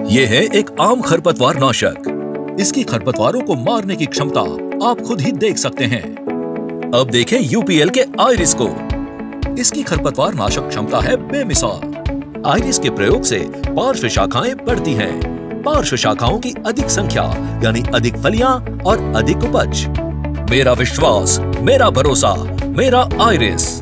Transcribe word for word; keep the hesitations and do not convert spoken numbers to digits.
ये है एक आम खरपतवार नाशक। इसकी खरपतवारों को मारने की क्षमता आप खुद ही देख सकते हैं। अब देखें यूपीएल के आइरिस को। इसकी खरपतवार नाशक क्षमता है बेमिसाल। आइरिस के प्रयोग से पार्श्व शाखाएं बढ़ती हैं। पार्श्व शाखाओं की अधिक संख्या यानी अधिक फलियां और अधिक उपज। मेरा विश्वास, मेरा भरोसा, मेरा आइरिस।